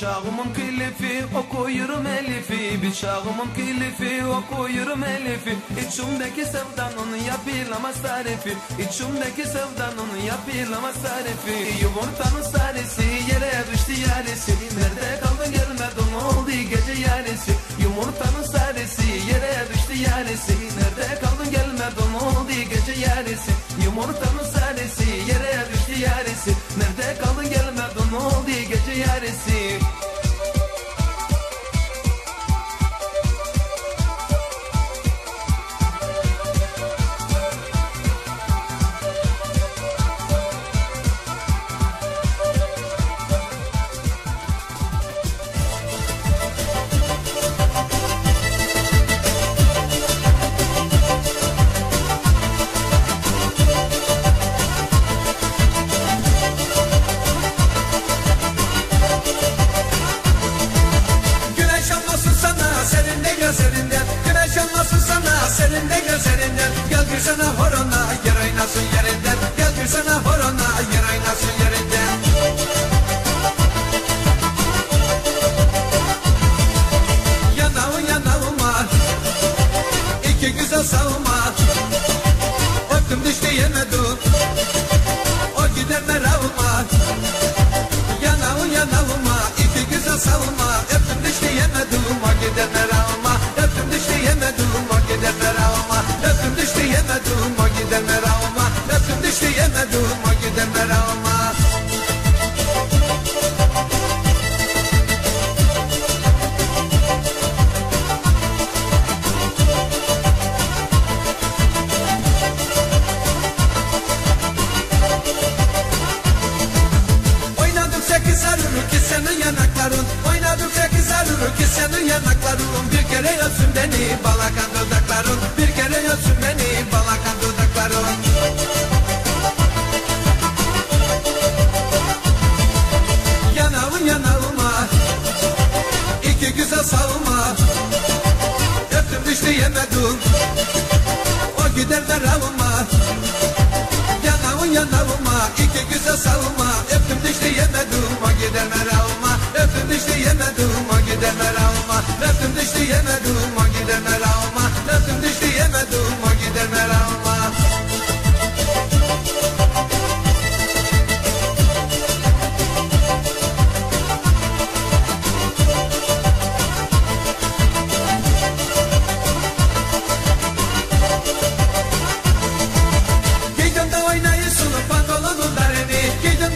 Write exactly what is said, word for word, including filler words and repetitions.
çağımın kilifi okuyurum elifi, bir çağımın kilifi okuyurum elifi. İçimdeki sevdanın yapılamaz tarifi, İçimdeki sevdanın yapılamaz tarifi. Yumurtanın sarısı yere düştü yarısı, nerede kaldın gelmedin oldu gece yarısı. Yumurtanın sarısı yere düştü yarısı, nerede kaldın gelmedin oldu gece yarısı. Yumurtanın sarısı yere düştü yarısı, nerede kaldın gelmedin oldu gece yarısı. Senin de gözlerinden gel bir sana horona yer oynasın yerinden. Gel bir sana horona yer oynasın yerinden. Yanağın yanağıma iki güzel savunma, öptüm düştü yemedim o gider meravıma. Yanağın yanağıma iki güzel savunma, öptüm düştü yemedim o gider meravıma. Öptüm düştü yemedim o gider meravıma. Öptüm düştü yemedim o gider meravıma. Öptüm düştü yemedim o gider meravıma. Oynadık sekiz sarılır ki senin yanakların. Oynadık sekiz sarılır ki senin yanakların. Bir kere öpsün beni balakan dudakların. Bir kere öpsün beni balakan dudakların. Yanağın yanağıma iki güzel savunma, öptüm düştü yemedim o gider meravıma. Yanağın yanağıma iki güzel savunma, öptüm düştü yemedim o gider meravıma. Öptüm düştü yemedim o gider meravıma. Öptüm düştü yemedim o gider meravıma. Öptüm düştü yemedim o gider meravıma. Giydim de oynayısını pantolonun darini, giydim